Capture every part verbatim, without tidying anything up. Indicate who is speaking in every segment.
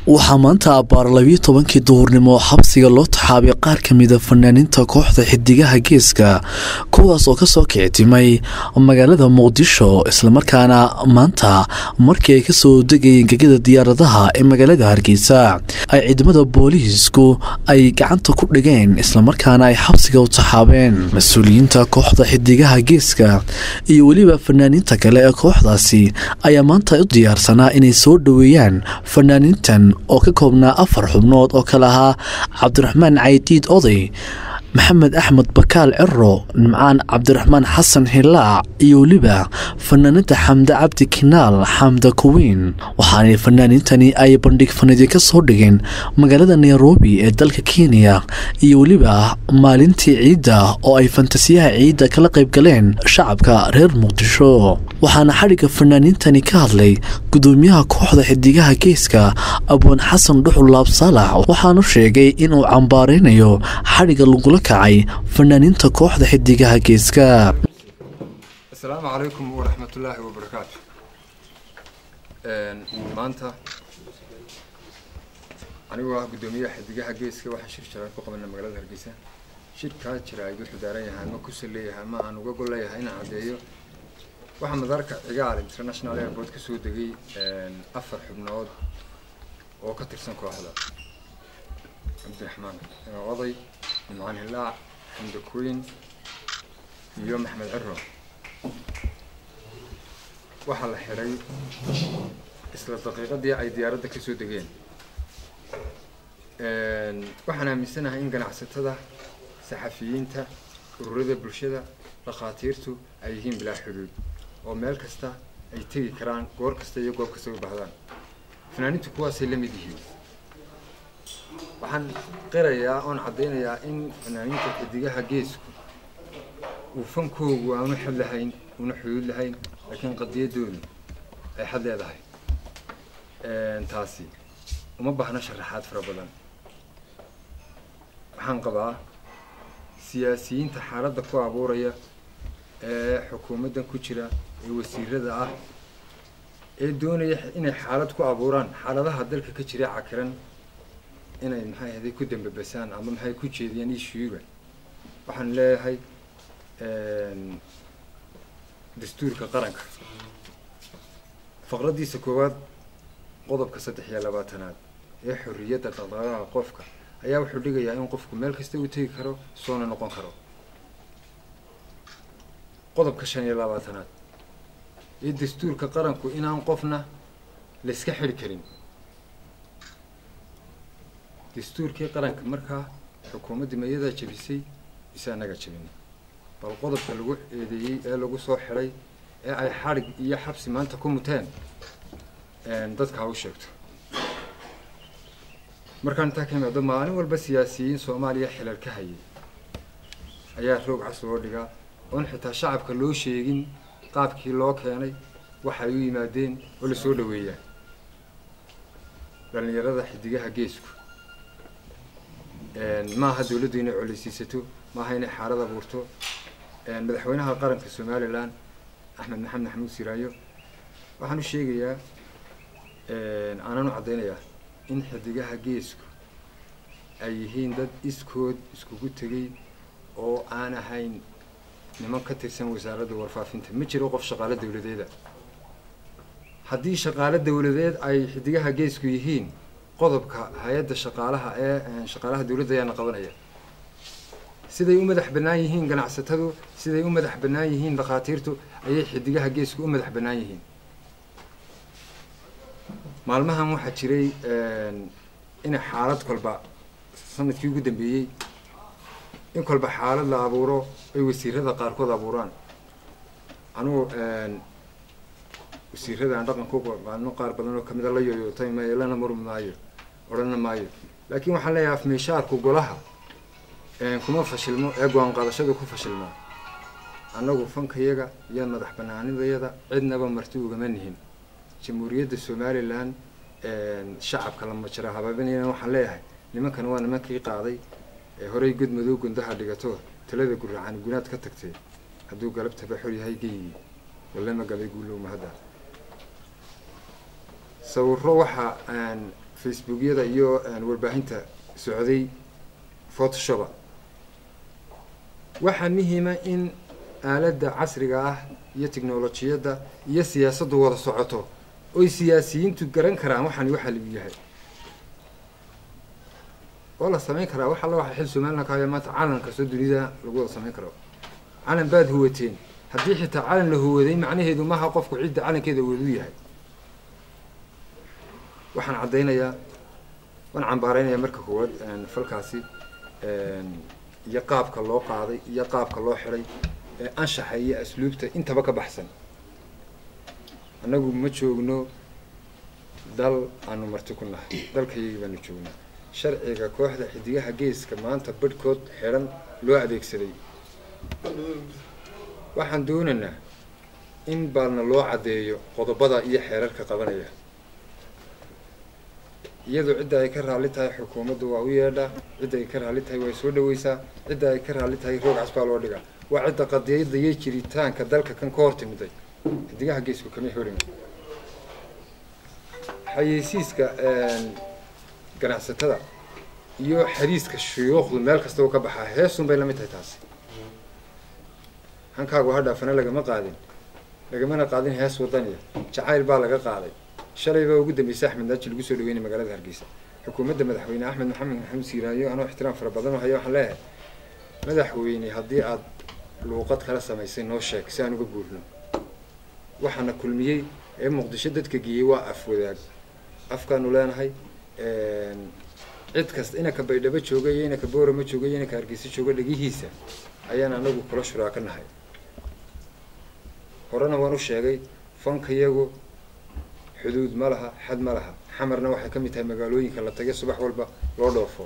Speaker 1: waxaa maanta abbaar labiyo tobankii duhurnimo xabsiga loo taxaabay qaar ka mid a fanaaniinta kooxda xidigaha geeska kuwaas oo kasoo kictimay magaalada muqdisho islamarkaana maanta markii ay kasoo degayeen gegada diyaaradaha ee magaalada hargeysa ay ciidamada booliisku ay gacanta ku dhigeen islamarkaana ay xabsiga u taxaabeen mas-uuliyiinta kooxda xidigaha geeska iyo weliba fanaaniinta kale ee kooxdaasi ayaa maanta u diyaarsanaa inay soo dhoweeyaan fanaaniintan oo ka koobnaa afar xubnood oo kale ahaa cabdiraxmaan caydiid oday maxamed axmed bakaal ciro nimcaan cabdiraxmaan xasan hilaac iyo weliba fanaaniinta xamde cabdi kinaal xamda kuwiin waxaanay fanaaniintani ay bandhig fanidyo ka soo dhigeen magaalada nairobi ee dalka kenya iyo weliba maalintii ciidda oo ay fantasiyaha ciidda kala qayb galeen shacabka reer muqdisho waxaana xadhigga fanaaniintani ka hadlay gudoomiyaha kooxda xidigaha geeska abwaan xasan dhuxul laab saalax waxaanu sheegay inuu cambaaraynayo xadhigga lagula kacay fanaaniinta kooxda xidigaha geeska.
Speaker 2: Assalaamu calaykum waraxmatullaahi wabarakaatu. maanta anigu waa gudoomiyaha xidigaha geeska waxaan shir jaraad ku qabanay magaalada Hargeysa. shirkaa jiraad wuxuu daaran yahay ma ku saleeyahay ma aan uga gol leeyahay inaan cadeeyo waxa madaarka cigaal international airport ka soo degay afar xubnood oo ka tirsan kooxda cabdiraxmaan oday nimcaan hilaac xamda kuwiin iyo maxamed ciro waxaa la xiray isla daqiiqadii ay diyaaradda ka soo degeen waxaan aaminsanahay in ganacsatada saxafiyiinta ururada bulshada dhakhaatiirtu ay yihiin bilaa xuduud oo meel kasta ay tegi karaan goor kasta iyo goob kasta u baahdaan fanaaniintu kuwaasay la mid yihiin waxaan qirayaa oon caddaynayaa in fanaaniinta xidigaha geesku uu fankoogu aanu xad lahayn una xuduud lahayn laakiin qadiyadoodu ay xad leedahay taasi uma baahna sharaxaad fara badan waxaan qabaa siyaasiyiinta xaaladda ku abuuraya ee xukuumaddan ku jira ee wasiirada ah ee doonaya inay xaalad ku abuuraan xaaladaha dalka ka jira cakiran inay maxay ahayd ku dambabasaan ama maxay ku jeediyaan ishuuga waxaan leeyahay dastuurka qaranka faqradiisa koowaad qodobka saddex iyo labaatanaad ee xorriyadda dhaqdhaqaaqa qofka ayaa wuxuu dhigayaa in qofku meel kasta uu tegi karo soona noqon karo qodobka shan iyo labaatanaad ee dastuurka qaranku inaan qofna la iska xiri karin dastuurkii qaranka markaa xukuumadda mayada jabisay isa naga jabin bal qodobka lagu eedeeyay ee lagu soo xiray ee ay xarig iyo xabsi maanta ku muteen een dadka u sheegto markaan taa kamid ah maalin walba siyaasiyiin Soomaaliya xilal ka hayay ayaa roog casoo dhiga oon xitaa shacabka loo sheegin qaabkii loo keenay waxa ay u yimaadeen oo la soo dhaweeyay dhalinyarada xidigaha geesku ما هذا ولدنا على سياسته ما هي حارة بورتو مدحونها قرن في سومالي الآن أحمد محمد حمود سيرايو وحنو الشيء يا أنا نعدينا يا إن حدقها جيسكو أي هين ضد إسكود إسكود تجي أو أنا هين لما كتر سن وزارة ورفافين تمشي وقف شغالة دولة ده حدي شغالة دولة أي حدقها جيسكو يهين قضبك هيدا شقالها إيه شقالها دولة يعني قضنية سيدا يوم مدح بنايهين جناعستهو سيدا يوم مدح بنايهين دخاتيرتو أي حدقها جيسك يوم مدح بنايهين معلمها مو حتشري إن حالات كلبا سنة كيو قدام بيجي إن كلبا حالات لعبورو أي وسير هذا قاركو لعبوران أنو وسير هذا عندنا كوكو عنو قارب لأنه كم الله يو تايم ما يلانا مر مايو ورنا مايو لكن وحنا يعرف مشار كوجلها كم فشل ما أجوان قادة شدو كفشل ما أنا وفن كيجا يا مدح بناني ذي عندنا بمرتوج منهم جمهورية الصومال الآن الشعب كلام مشرها ببني وحلاها لما كانوا أنا ما كي قاضي هوري جد مذوق ندها دقته ثلاثة قرر عن جنات كتكتي هدو قلبت بحوري هيجي ولا ما قال يقولوا ما هذا صور روحه facebookyada iyo warbaahinta socday photoshopa waxaa muhiima in aaladda casriga ah iyo tiknolojiyadda iyo siyaasaddu wada socoto oy siyaasiyiintu garan karaan waxaan waxa lagu yahay oo la samayn karaa waxa la waxa xil Soomaaliland ka yahay maanta caalamka soo dunida lagu wada samayn karo calan baad huwateen haddii xitaa calan la huwaday macnaheedu maaha qofku cidda calankeeda wadu yahay waxaan cadeynayaa waan cambaaraynayaa marka koowaad falkaasi iyo qaabka loo qaaday iyo qaabka loo xiray ee anshaxa iyo asluubta intaba ka baxsan anagu ma joogno dal aanu marti ku nahay dalkayga baanu joognaa sharciga kooxda xidigaha geeska maanta badhkood xiran loo adeegsaday waxaan doonaynaa in baalna loo cadeeyo qodobada iyo xeerarka qabanaya iyadoo cidda ay ka raali tahay xukuumaddu waa u yeedhaa cidda ay ka raali tahay way soo dhaweysaa cidda ay ka raali tahay roog casbaa loo dhigaa waa cidda qadiyadda iyo jiritaanka dalka kan ka hortimiday xidigaha geesku kama horin xayeysiiska ganacsatada iyo xariiska shuyuukhdu meel kasta oo ka baxaa heesun bay la mid tahay taasi hankaagu ha dhaafana lagama qaadin lagamana qaadin hees wadaniya jacayl baa laga qaaday shalay baa ugu dambeysay Axmed Naaji lagu soo dhaweeyay magaalada Hargeysa xukuumadda madaxweyne Axmed Maxamed Maxamed Siiraayo anoo ixtiraam fara badan oo hayo waxaan leeyahay madaxweyne haddii aad luuqad kala samaysay noo sheeg si aan uga guurno waxaana kulmiyey ee Muqdisho dadka geeyay waa af wadaag afkaanu leenahay cid kasta inaka baydhabo joogay inaka boorama joogay inaka Hargeysa joogay dhagihiisa ayaan anagu kula shuraaka nahay horena waan u sheegay fankayagu xuduud ma laha xad ma laha xamarna waxay ka mid tahay magaalooyinka la tagay subax walba loo dhoofo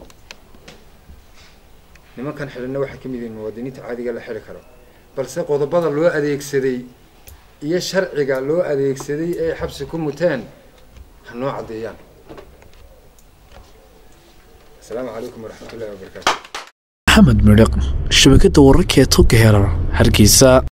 Speaker 2: nimankan xilina waxay ka mid yihiin muwaadiniinta caadiga la xiri karo balse qodobada loo adeegsaday iyo sharciga loo adeegsaday ee xabsi ku mutaan hanoo cadeeyaan السلام عليكم ورحمة الله وبركاته
Speaker 1: محمد مرق شبكة وركة توجه هرقيسة.